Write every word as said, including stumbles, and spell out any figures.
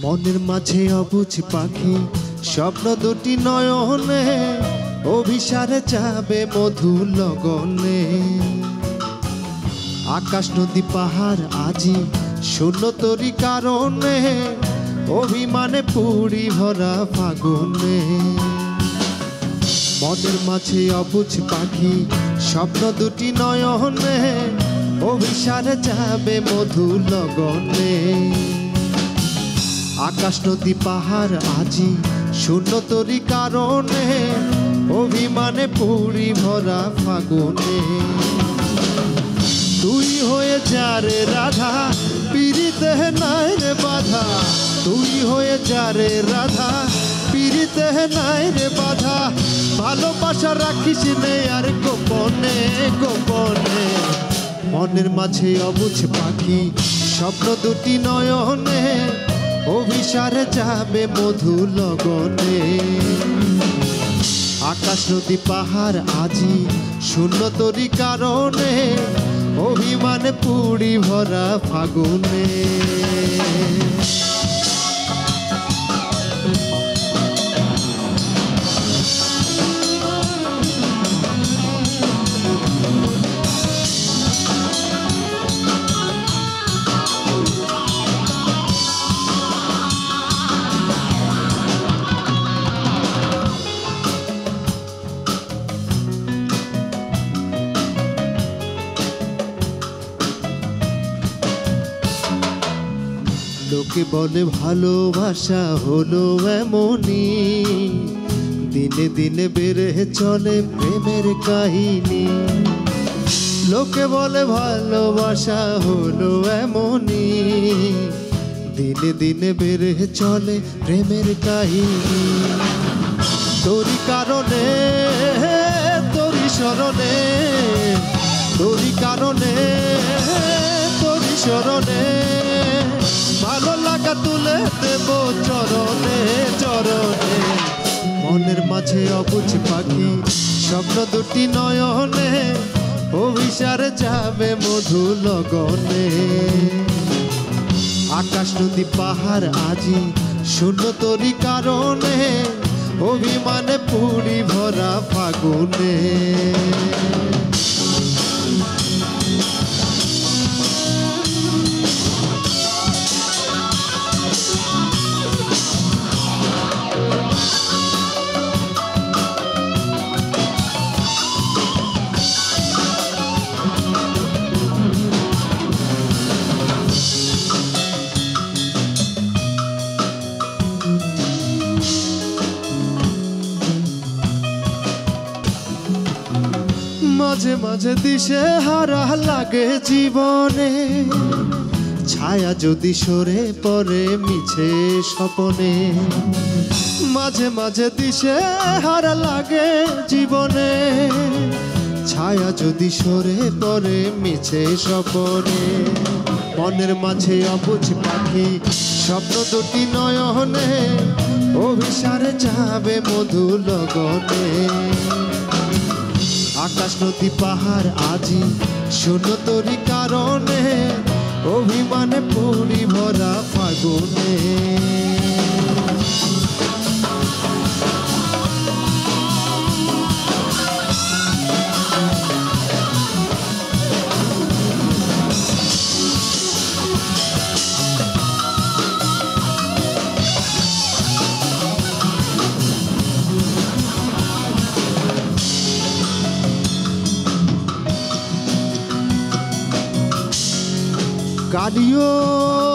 মনের মাঝে অবুঝ পাখি স্বপ্ন দুটি নয়নে অভিসারে যাবে মধু লগনে। আকাশ নদী পাহাড় আজি শূন্য তরি কারণে অভিমানে পুরি ভরা ফাগুনে। মনের মাঝে অবুঝ পাখি স্বপ্ন দুটি নয়নে অভিসারে যাবে মধু লগনে। আকাশ নদী পাহাড় আজি শূন্য তরি কারণে অভিমানে পুরি ভরা ফাগুনে। তুই হয়ে যা রে রাধা পিরিতে নাই রে বাধা, তুই হয়ে যা রে রাধা পিরিতে নাই রে বাধা। ভালোবাসা রাখিস নে আর গোপনে গোপনে। মনের মাঝে অবুঝ পাখি স্বপ্ন দুটি নয়নে অভিসারে যাবে মধু লগনে। আকাশ নদী পাহাড় আজি শূন্য তরি কারণে অভিমানে পুরি ভরা ফাগুনে। লোকে বলে ভালোবাসা হলো এমনি, দিনে দিনে বেড়ে চলে প্রেমের কাহিনী। লোকে বলে ভালোবাসা হলো এমনি, দিনে দিনে বেড়ে চলে প্রেমের কাহিনী। তোরি কারণে তোরি স্মরণে, তোরি কারণে তোরি স্মরণে ভালো লাগা তুলে দেব চরণে চরণে। মনের মাঝে অবুঝ পাখি স্বপ্ন দুটি নয়নে অভিসারে যাবে মধু লগনে। আকাশ নদী পাহাড় আজি শূন্য তরি কারণে অভিমানে পুরি ভরা ফাগুনে। মাঝে মাঝে দিশে হারা লাগে জীবনে, ছায়া যদি সরে পড়ে মিছে স্বপনে। মাঝে মাঝে দিশে হারা লাগে জীবনে, ছায়া যদি সরে পড়ে মিছে স্বপনে। মনের মাঝে অবুঝ পাখি স্বপ্ন দুটি নয়নে অভিসারে যাবে মধু লগনে। আকাশ নদী পাহাড় আজি শূন্য তরি কারণে অভিমানে পুরি ভরা ফাগুনে। কালিও